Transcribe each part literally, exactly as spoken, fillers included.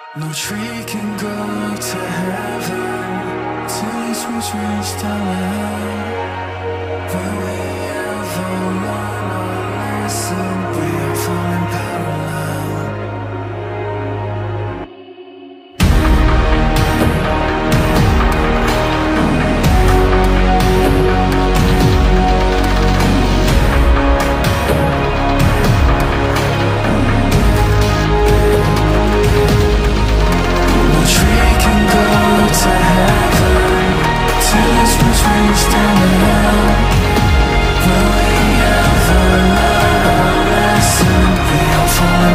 No tree can go to heaven till its roots reach down to hell. Will we ever learn our lesson? We are falling parallel. No tree can go to heaven till its roots reach down to hell. Will we ever learn our lesson? We are falling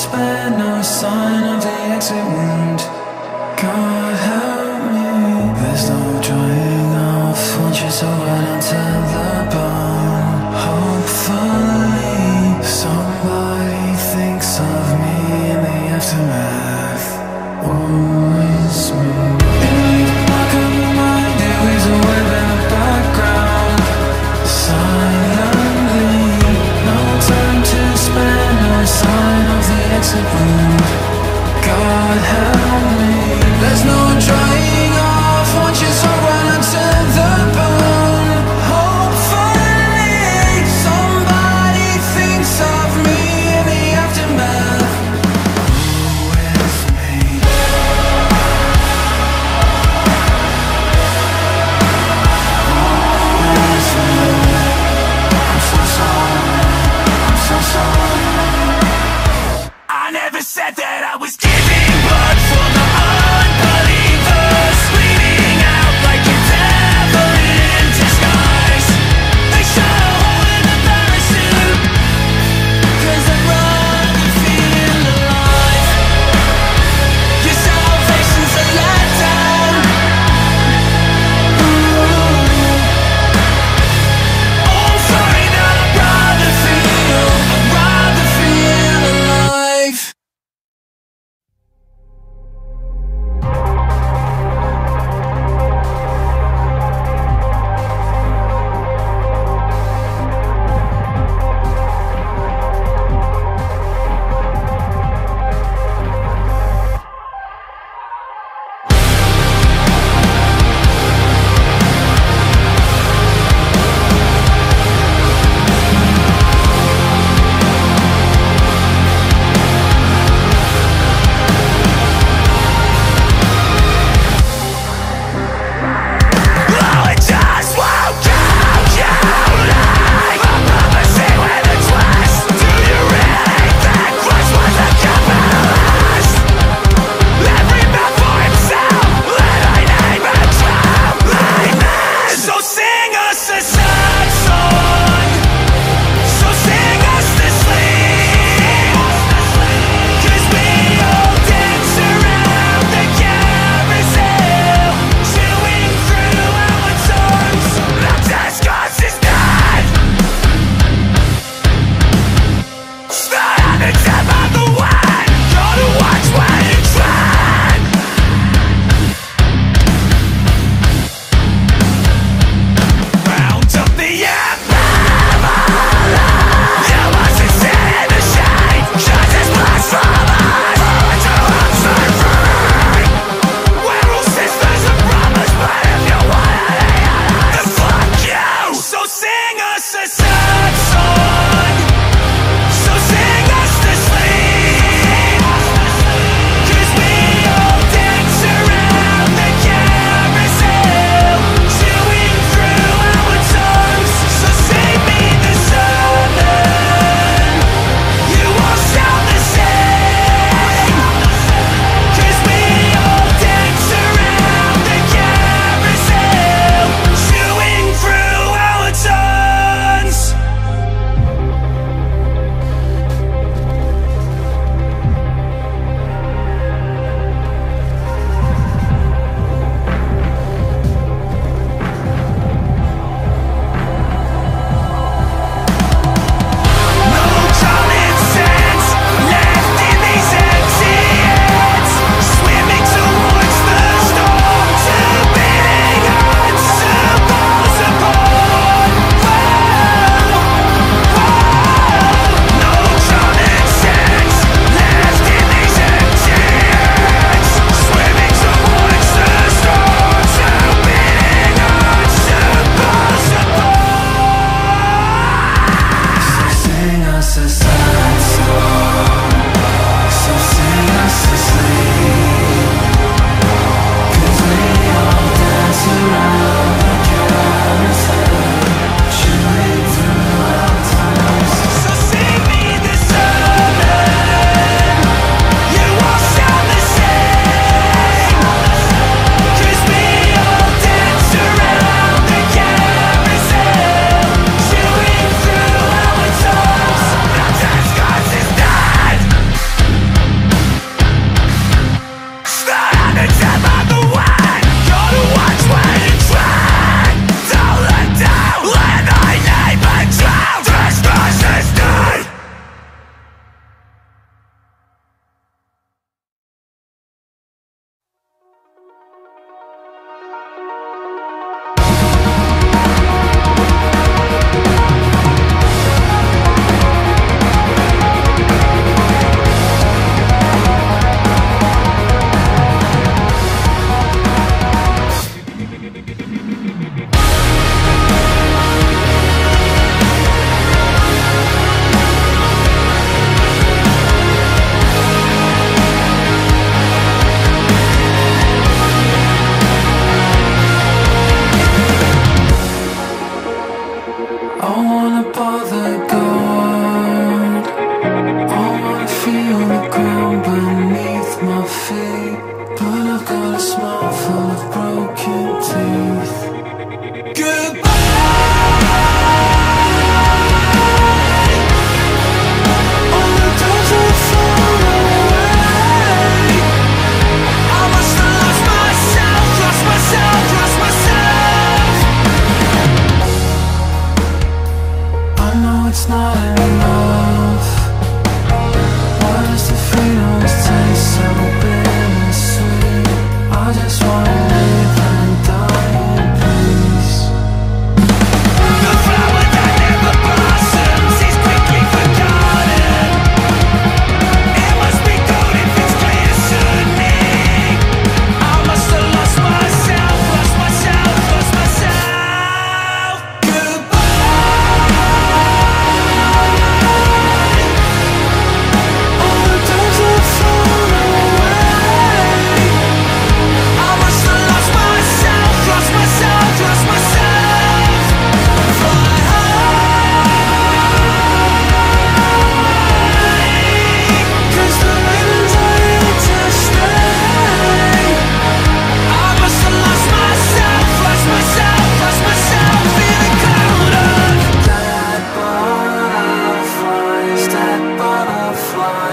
spare, no sign of the exit wound. God help me. There's no drying off once you're so right onto the bone. Hopefully somebody thinks of me in the aftermath. Always me. In the back of my mind, there is a web in the background. Silently, no time to spare, no sign of the exit wound. God help me. There's no drying off once you're so right onto the bone. Hopefully somebody thinks of me in the aftermath. With me. With me. I'm so sorry. I'm so sorry. I never said that I was giving blood for the unbelievers.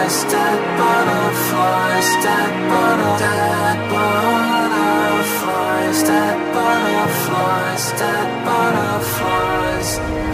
butterflies, dead butterflies, dead butter, dead butterflies, dead butterflies, dead butterflies.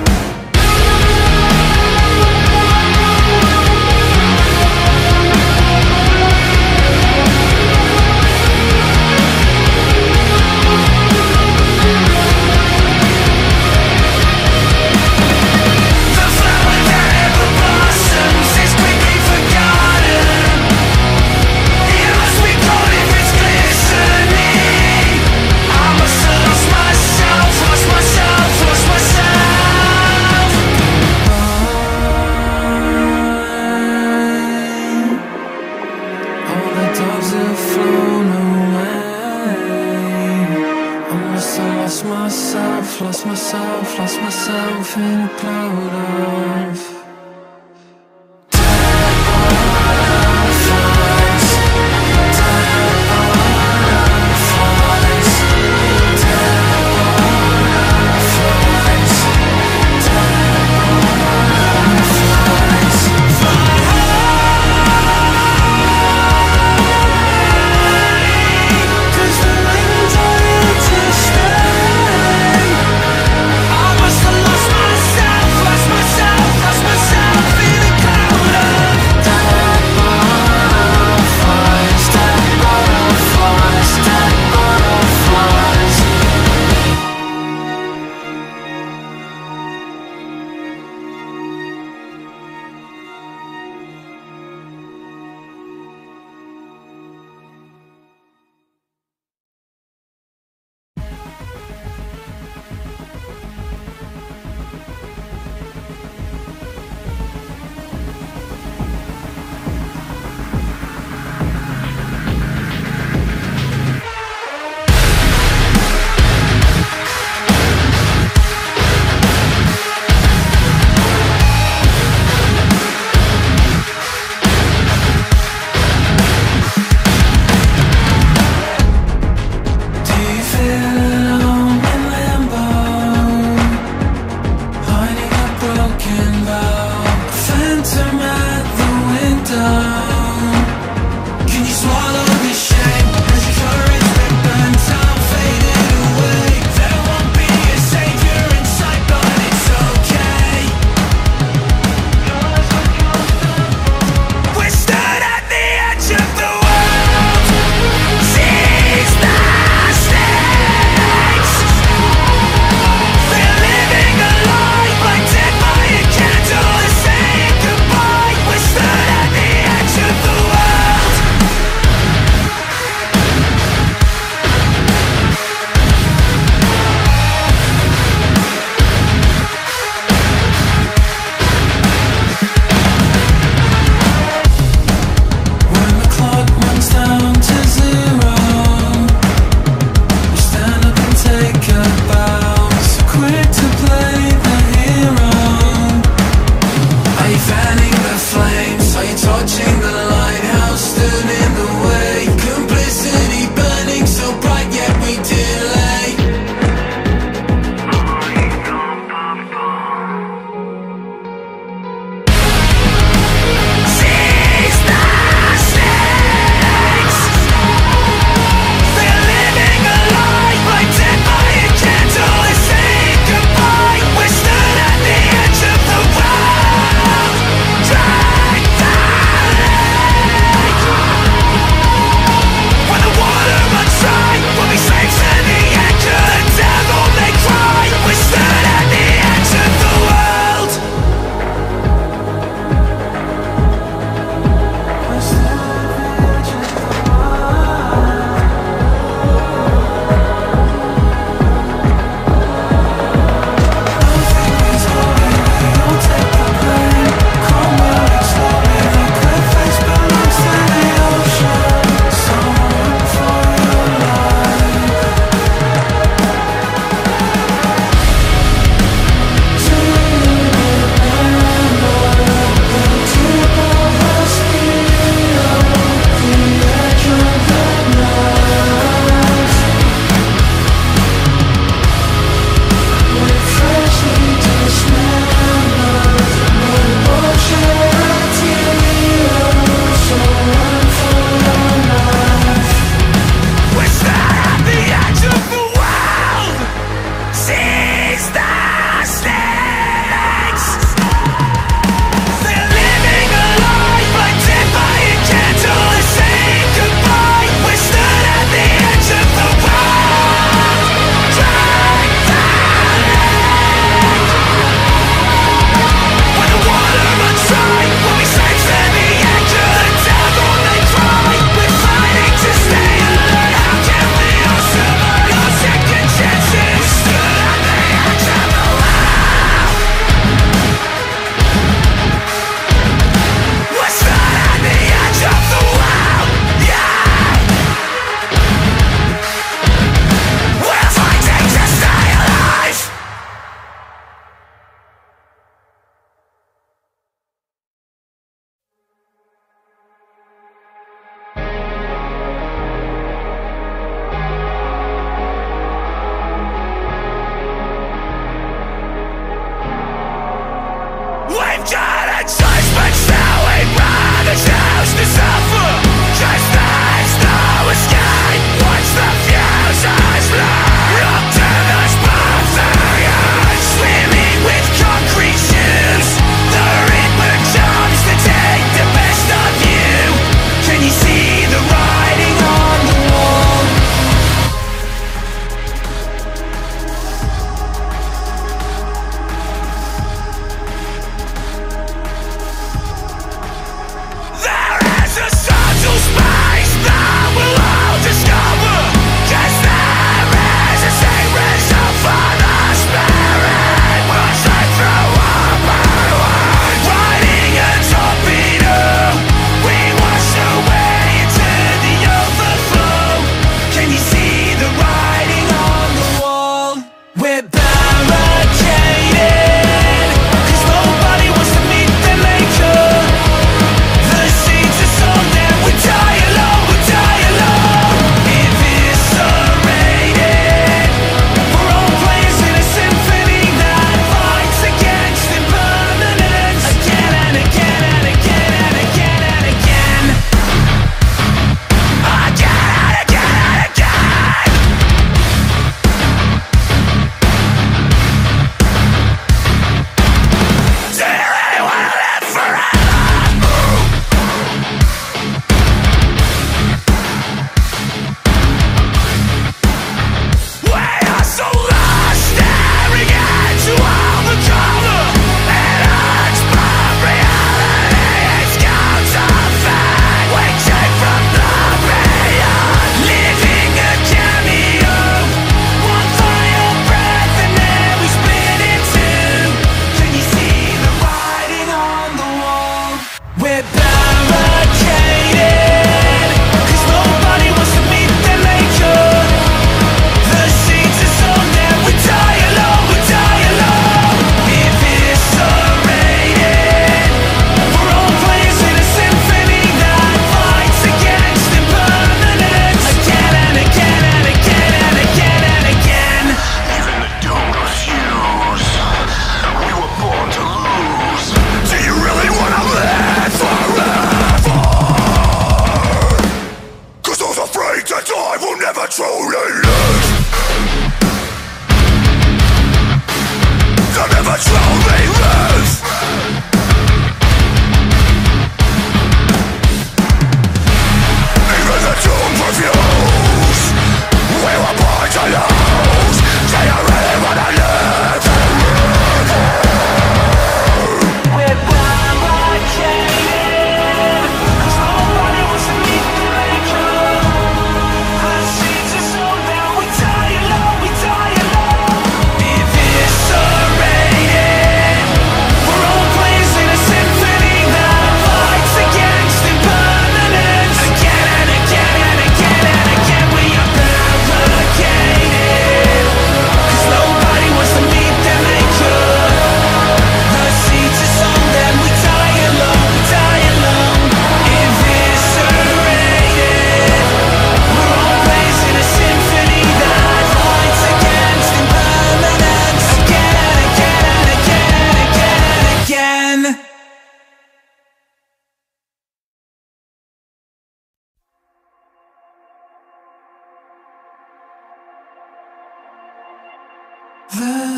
Lost myself, lost myself, lost myself in a cloud of dead butterflies, dead butterflies, dead butterflies, dead butterflies. Cause the wings are here to stay. Lost myself, lost myself.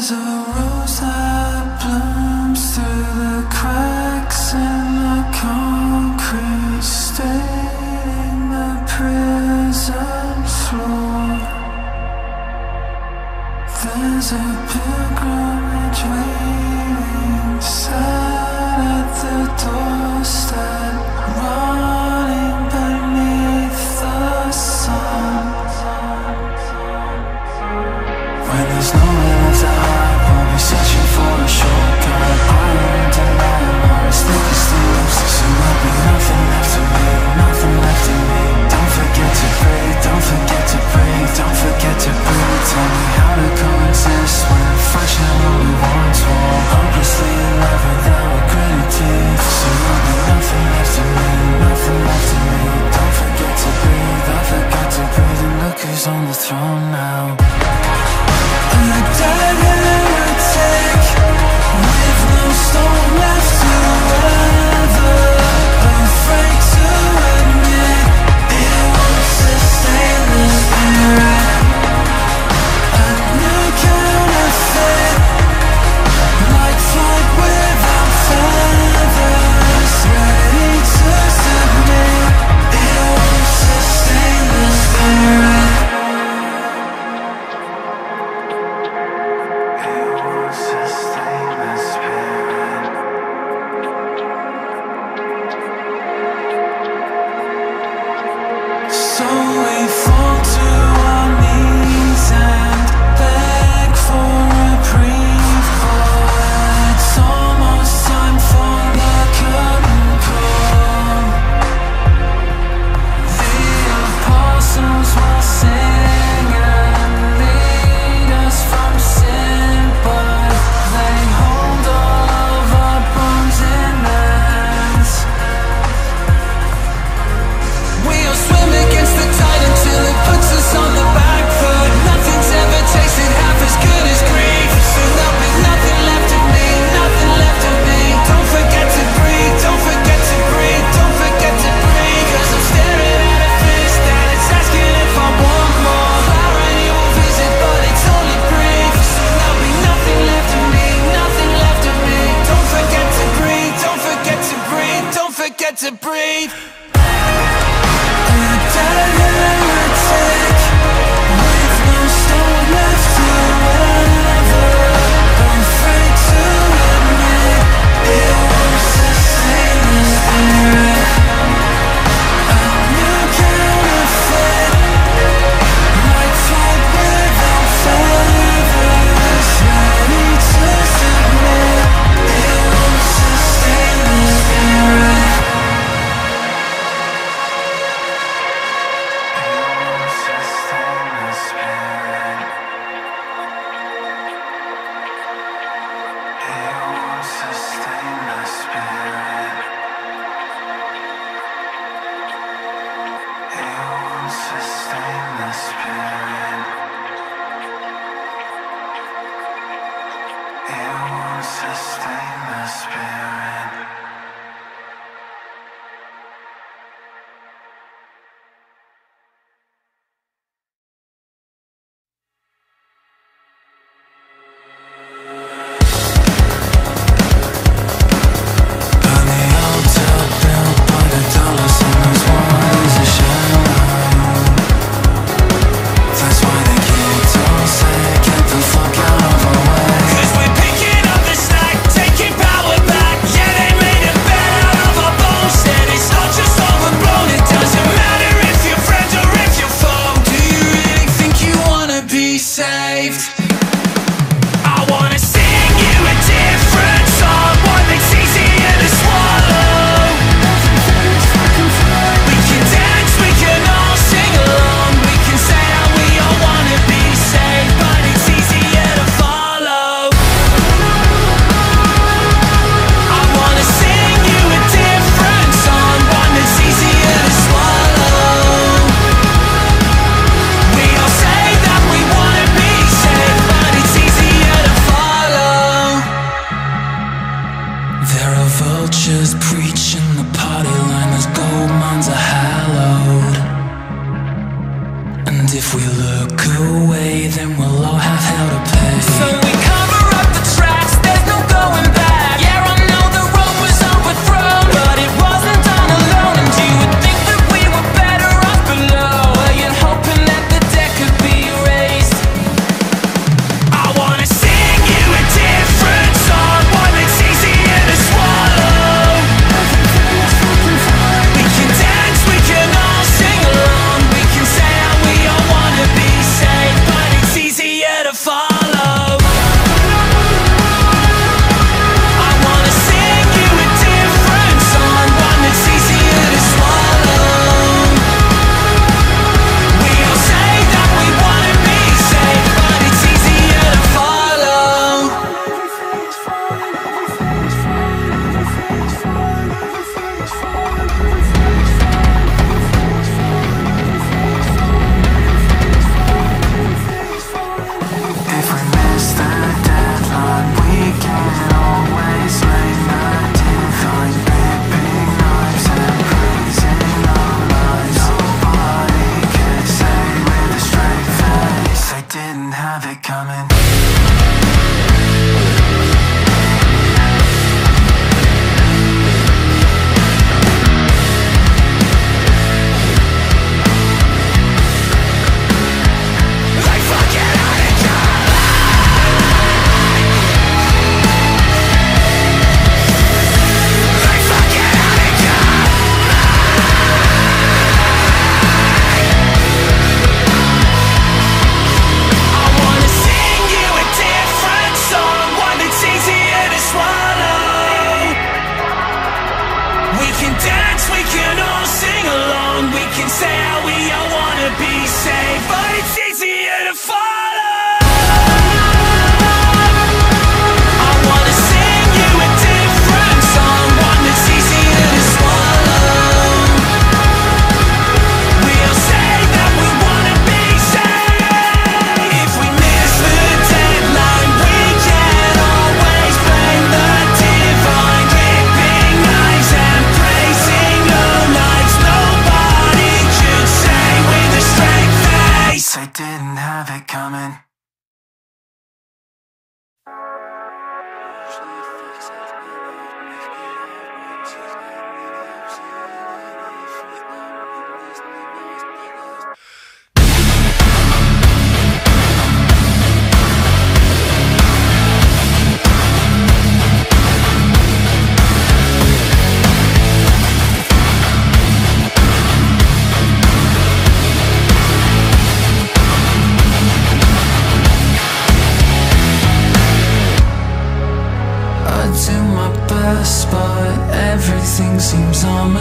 There's a rose that blooms through the cracks in the concrete, staining the prison floor. There's a pilgrimage waiting, sat at the doorstep, running beneath the sun. When there's nowhere left to hide, we'll be searching for a shortcut. Iron and iron are as thick as the lips, so there'll be nothing left of me, nothing left in me. Don't forget to breathe, don't forget to breathe, don't forget to breathe. Tell me how to coexist when the fraction of what we once were. Hopelessly in love without a gritted teeth, so there'll be nothing left of me, nothing left of me. Don't forget to breathe, I forgot to breathe, and look who's on the throne now. A dead heretic with no stone left to weather, afraid to admit it won't sustain the spirit. A new counterfeit, like flight without feathers, ready to submit. It won't sustain the spirit. So we fall to our knees and beg for reprieve, but it's almost time for the curtain call. The apostles will sing and lead us from sin, but they hold all of our bones in their hands. We'll swim against the tide until it puts us on the back foot. Nothing's ever tasted half as good as grief, so there'll be nothing left of me, nothing left of me. Don't forget to breathe, don't forget to breathe, don't forget to breathe. Cause I'm staring at a fist that it's asking if I want more. Clarity will visit, but it's only brief, so there'll be nothing left of me, nothing left of me. Don't forget to breathe, don't forget to breathe, don't forget to breathe. Dead heretic with no stone left to weather, afraid to admit it won't sustain the spirit. A new counterfeit, like flight without feathers, ready to submit. It won't sustain the spirit.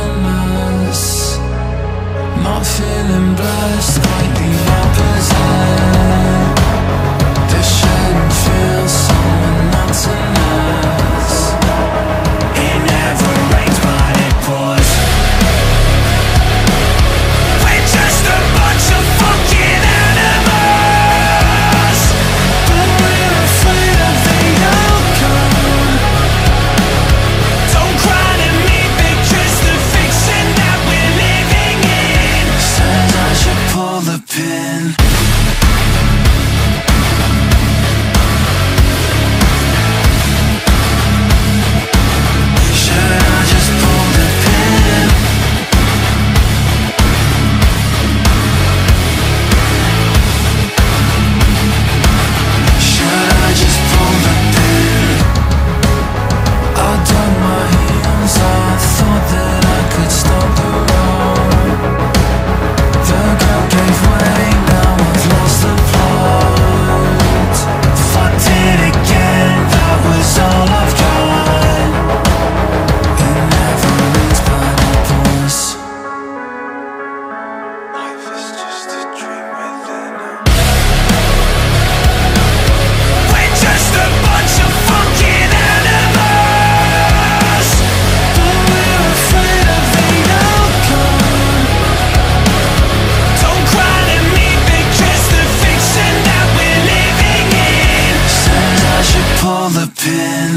promise. Not feeling blessed, quite the opposite. This shouldn't feel so monotonous. It never rains but it pours. We're just a bunch of fucking animals, but we're afraid of the outcome. Don't cry to me because the fiction that we're living in says I should pull the pin. Should I just pull the pin? Should I just pull the pin? I dug my heels, I thought that I could stop the road. The girl gave way, now I've lost the plot. Fucked it again, that was all I've got. It never ends but it pours. Life is just a dream within a. We're just a bunch of fucking animals, but we're afraid of the outcome. Don't cry to me because the fiction that we're living in says I should pull the pin.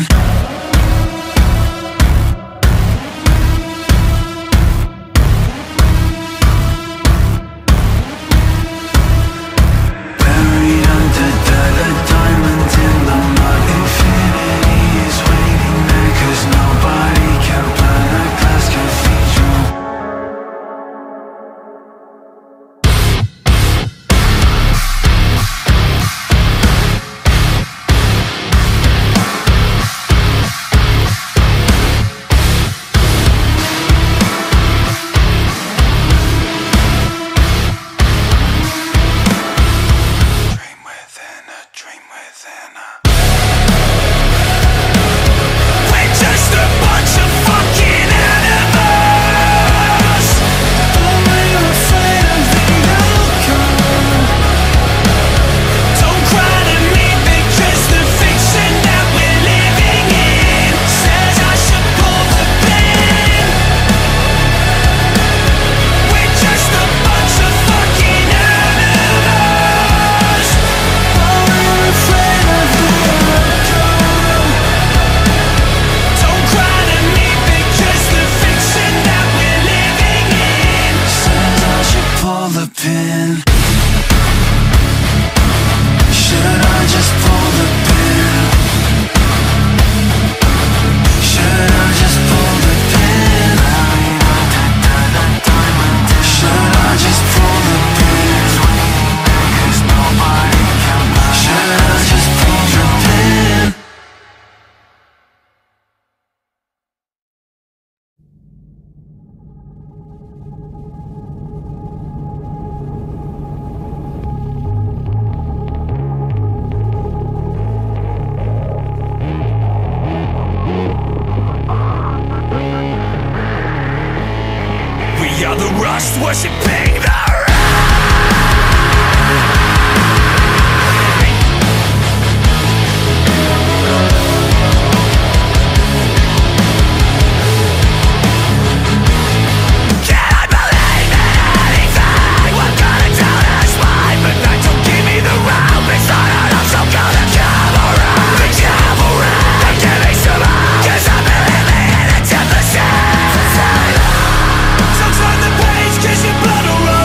Buried under dirt, a diamond in the mud. Infinity is waiting there, 'cause nobody can plan a glass cathedral. Dream within a dream within a. We're just a bunch of fucking animals, but we're afraid of the outcome. Don't cry to me because the fiction that we're living in says I should pull the pin. We're just a bunch of fucking animals, but we're afraid of the outcome. Don't cry to me because the fiction that we're living in says I should pull the pin. Should I just pull the pin? Should I just pull the pin? Should I just pull the pin? Should I just pull the pin? We are the rust worshipping the Can't believe in anything. What gonna tell us why? But that don't give me the round. It's not enough, so call the cavalry. The cavalry. They give me some hope, 'cause I believe in a ten percent. So turn the page, 'cause your blood will run.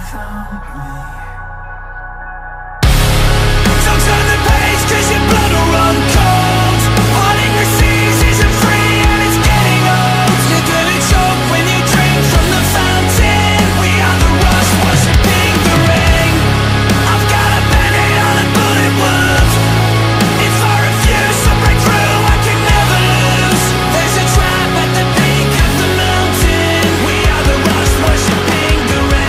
without me. Don't turn the page, cause your blood will run cold. Parting the seas isn't free and it's getting old. You're gonna choke when you drink from the fountain. We are the rust worshipping the ring. I've got a band-aid on a bullet wound. If I refuse to break through, I can never lose. There's a trap at the peak of the mountain. We are the rust worshipping the ring.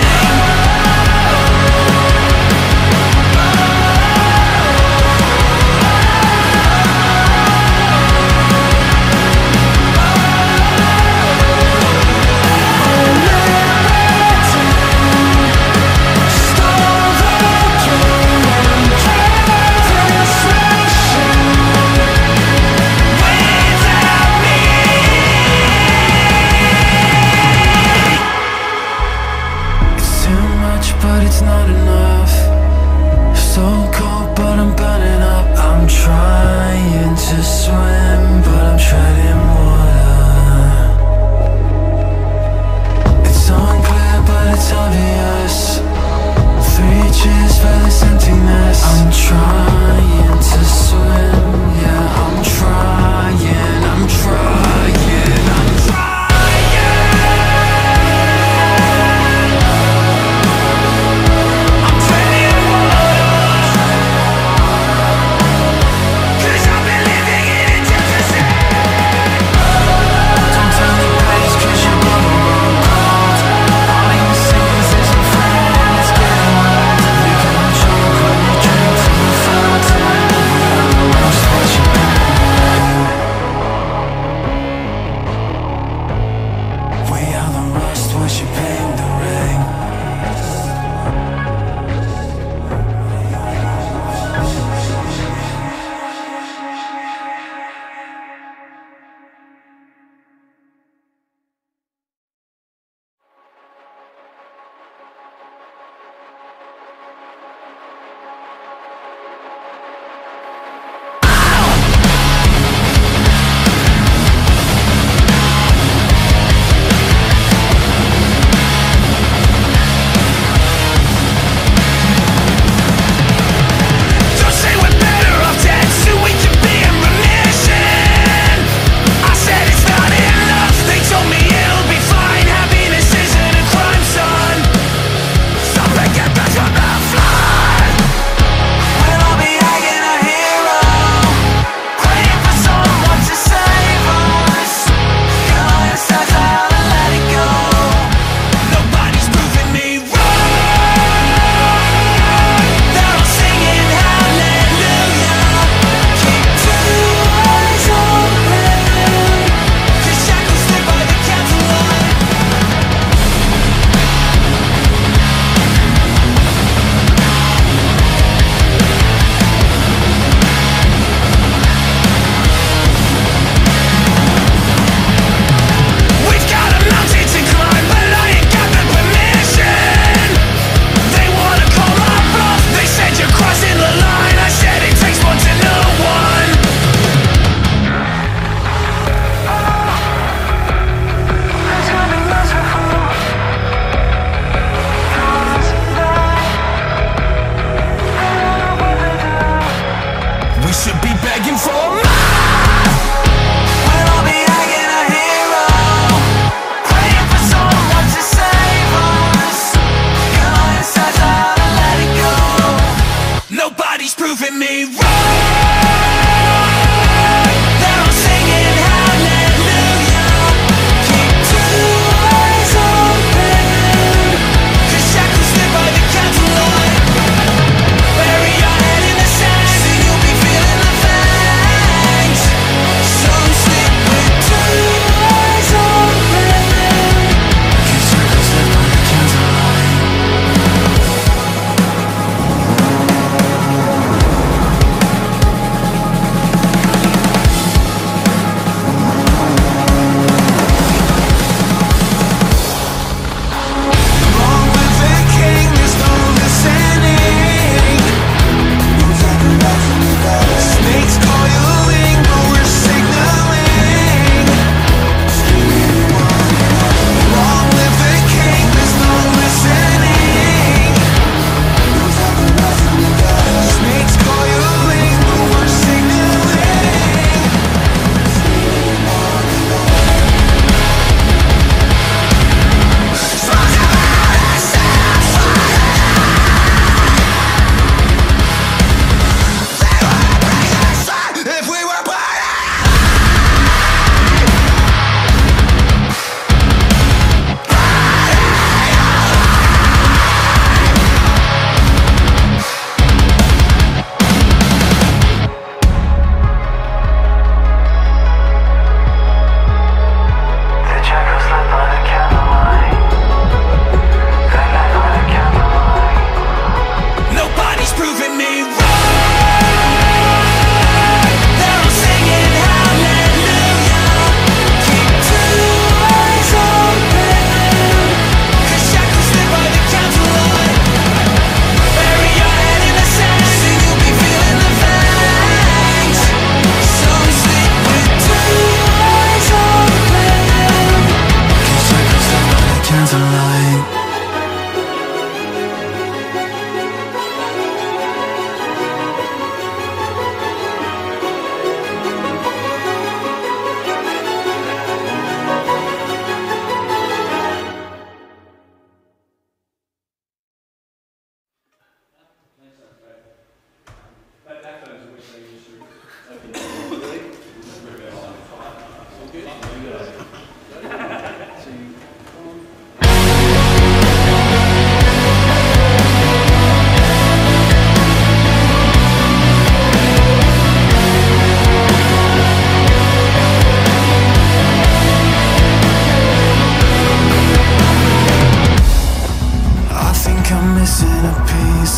But it's not enough. So cold, but I'm burning up. I'm trying to swim, but I'm treading water. It's unclear, but it's obvious. Three cheers for this emptiness. I'm trying to swim, yeah, I'm trying, I'm trying, I'm trying. Don't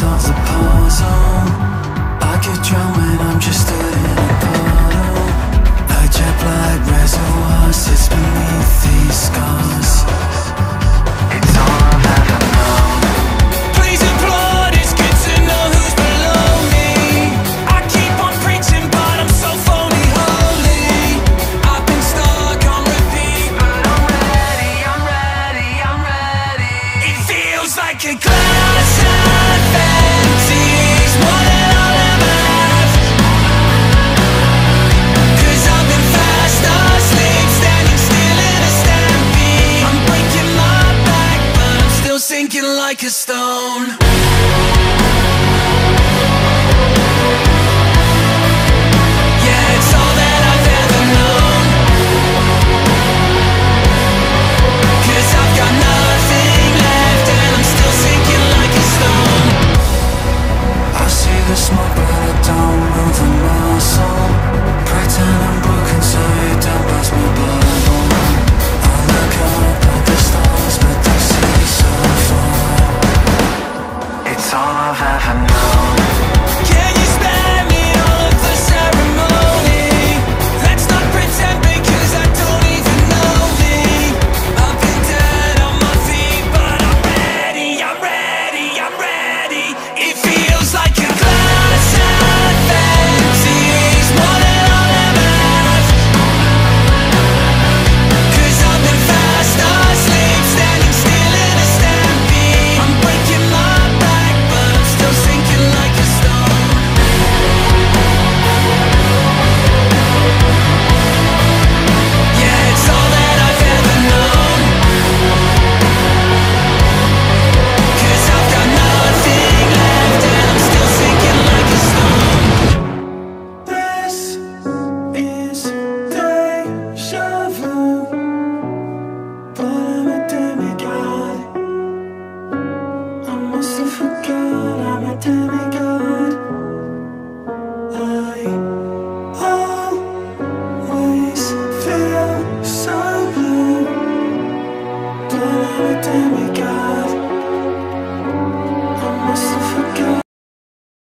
solve the puzzle. I could drown when I'm just stood in a puddle. A jet black reservoir sits beneath these scars. It's all I've ever known. Please applaud, it's good to know who's below me. I keep on preaching, but I'm so phony holy. I've been stuck on repeat, but I'm ready, I'm ready, I'm ready. It feels like a glass half empties, more than I'll ever have. Cause I've been fast asleep, standing still in a stampede. I'm breaking my back, but I'm still sinking like a stone.